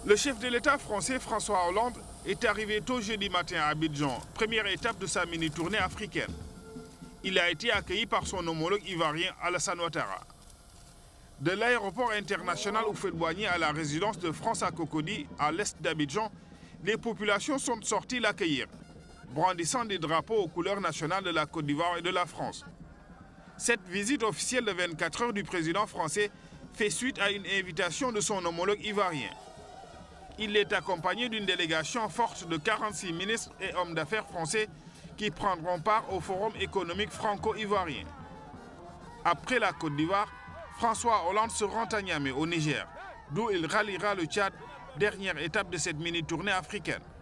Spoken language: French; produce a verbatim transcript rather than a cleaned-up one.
Le chef de l'État français François Hollande est arrivé tôt jeudi matin à Abidjan, première étape de sa mini-tournée africaine. Il a été accueilli par son homologue ivoirien Alassane Ouattara. De l'aéroport international Houphouët-Boigny à la résidence de France à Cocody, à l'est d'Abidjan, les populations sont sorties l'accueillir, brandissant des drapeaux aux couleurs nationales de la Côte d'Ivoire et de la France. Cette visite officielle de vingt-quatre heures du président français fait suite à une invitation de son homologue ivoirien. Il est accompagné d'une délégation forte de quarante-six ministres et hommes d'affaires français qui prendront part au Forum économique franco-ivoirien. Après la Côte d'Ivoire, François Hollande se rend à Niamey, au Niger, d'où il ralliera le Tchad, dernière étape de cette mini-tournée africaine.